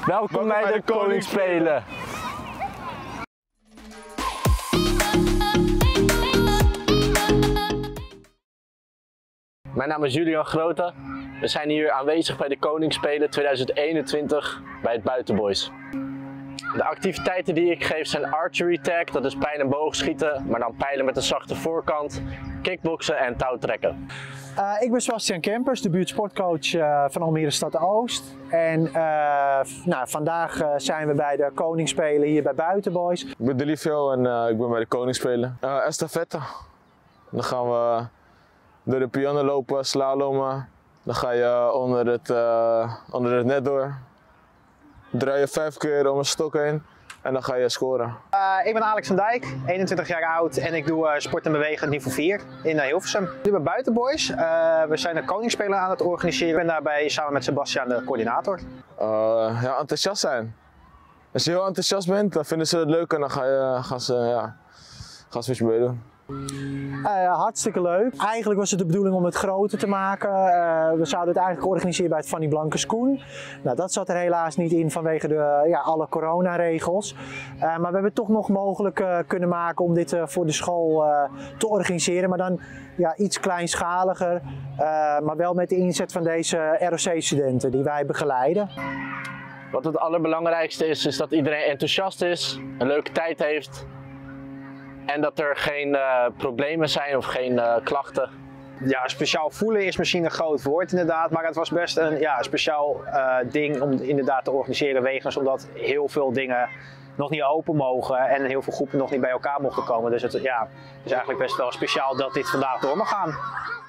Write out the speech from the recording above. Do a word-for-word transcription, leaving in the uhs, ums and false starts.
Welkom bij de Koningsspelen. Mijn naam is Julian Grote. We zijn hier aanwezig bij de Koningsspelen tweeduizend eenentwintig bij het Buitenboys. De activiteiten die ik geef zijn archery tag, dat is pijl- en boogschieten, maar dan pijlen met een zachte voorkant, kickboksen en touwtrekken. Uh, ik ben Sebastian Kempers, de buurtsportcoach uh, van Almere Stad Oost. En uh, nou, vandaag uh, zijn we bij de Koningsspelen hier bij Buitenboys. Ik ben Delivio en uh, ik ben bij de Koningsspelen. Uh, estafette. Dan gaan we door de piannen lopen, slalommen. Dan ga je onder het, uh, onder het net door. Draai je vijf keer om een stok heen en dan ga je scoren. Uh, ik ben Alex van Dijk, eenentwintig jaar oud en ik doe uh, sport en bewegen niveau vier in uh, Hilversum. Nu bij Buitenboys. Uh, we zijn de Koningsspelen aan het organiseren. Ik ben daarbij samen met Sebastian de coördinator. Uh, ja, enthousiast zijn. Als je heel enthousiast bent, dan vinden ze het leuk en dan ga je, gaan ze, ja, gaan ze met je meedoen. Uh, hartstikke leuk. Eigenlijk was het de bedoeling om het groter te maken. Uh, we zouden het eigenlijk organiseren bij het Fanny Blankers-Koen. Nou, dat zat er helaas niet in vanwege de, ja, alle coronaregels. Uh, maar we hebben het toch nog mogelijk uh, kunnen maken om dit uh, voor de school uh, te organiseren. Maar dan ja, iets kleinschaliger, uh, maar wel met de inzet van deze R O C-studenten die wij begeleiden. Wat het allerbelangrijkste is, is dat iedereen enthousiast is, een leuke tijd heeft. En dat er geen uh, problemen zijn of geen uh, klachten. Ja, speciaal voelen is misschien een groot woord inderdaad, maar het was best een ja, speciaal uh, ding om inderdaad te organiseren wegens omdat heel veel dingen nog niet open mogen en heel veel groepen nog niet bij elkaar mochten komen. Dus het ja, is eigenlijk best wel speciaal dat dit vandaag door mag gaan.